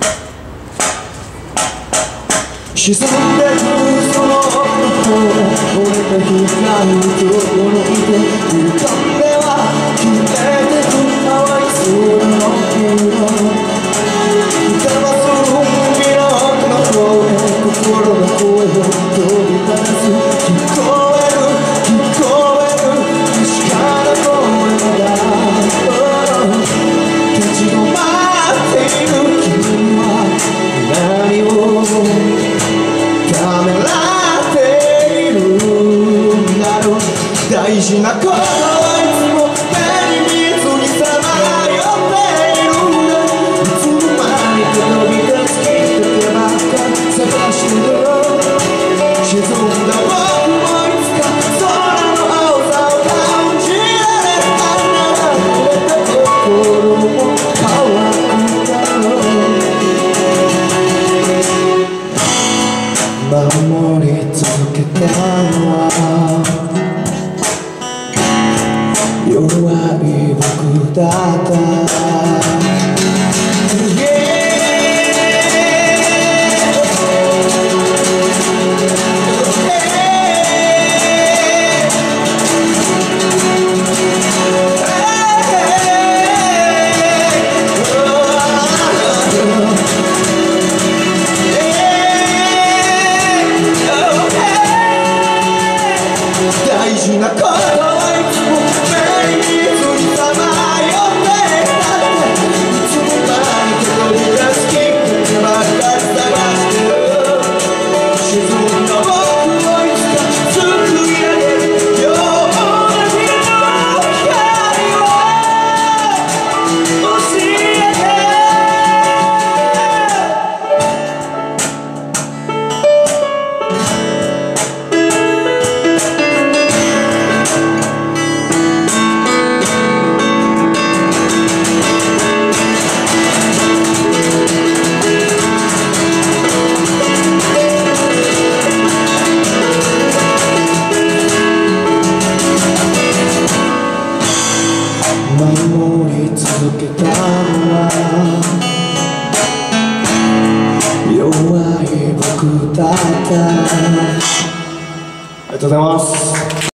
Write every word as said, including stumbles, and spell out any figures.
沈んでくその音俺の光とこのいて浮かんでは消えてく淡い空の色歌わす海の奥の声心の声を飛び出す聞こえる聞こえる確かな声が立ち止まっている君は何をためらっているんだろう大事なことはいつも目に見えずにさまよっているんだいつの間にか飛び出すきっかけばっか探してる沈んだ僕もいつか空の青さを感じられたなら濡れた心も乾くだろう守り続けたのは弱い僕だった、大事なことはいつも目に見えずにさまよっていたいつも前に飛び出すきっかけばっかり探してる沈んだ僕をいつか救い上げるような日の光を教えて守り続けたのは弱い僕だった。ありがとうございます。